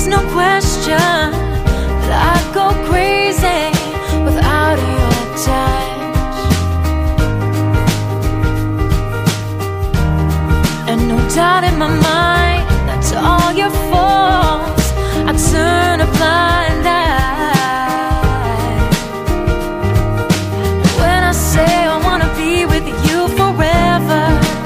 there's no question that I'd go crazy without your touch. And no doubt in my mind, that's all your faults. I turn a blind eye when I say I wanna be with you forever.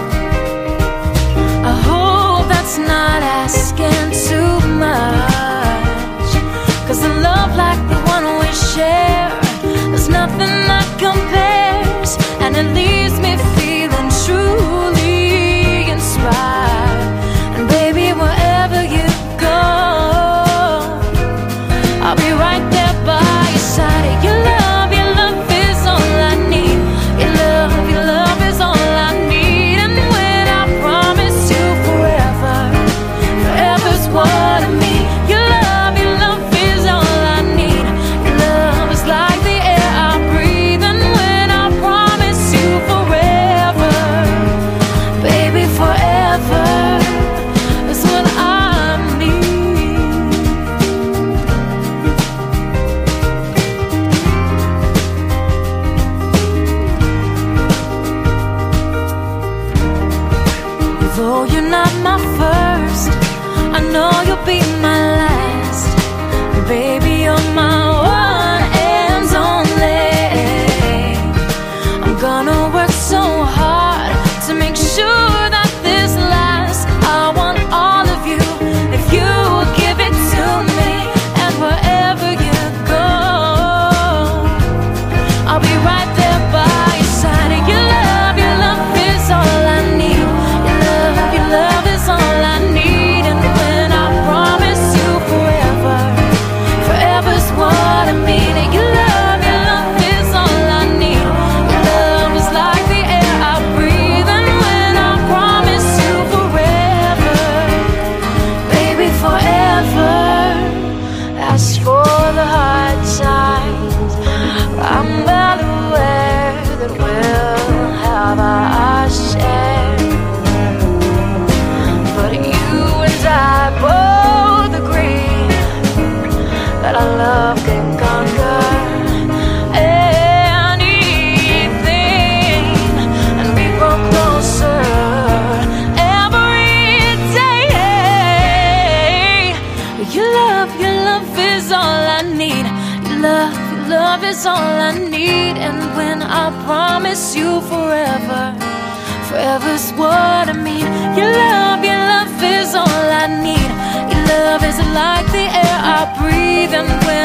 I hope that's not asking too much, 'cause a love like the one we share, there's nothing that compares, and it leaves me feeling truly inspired. And baby, wherever you go, I'll be right there by your side. Your love is all I need. Your love is all I need. And when I promise you forever, forever's what I mean. Your love is all I need. Your love is like the air I breathe. And when I promise you forever, baby, forever is what I need. Though you're not my first, I know you'll be my last. Baby, you're my one and only. I'm gonna work so hard to make sure that this lasts. I want all of you, if you will give it to me. And wherever you go, I'll be right there by your side. Your love is all I need. Your love is all I need. And when I promise you forever, forever's what I mean. And your love is all I need. Your love is like the air I breathe. And when I promise you forever, baby, forever. As for the hard times, I'm well aware that we'll have our share. But you and I both agree that our love can conquer anything, and we grow closer every day. Your love is all I need. Your love is all I need. And when I promise you forever, forever's what I mean. Your love is all I need. Your love is like the air I breathe. And when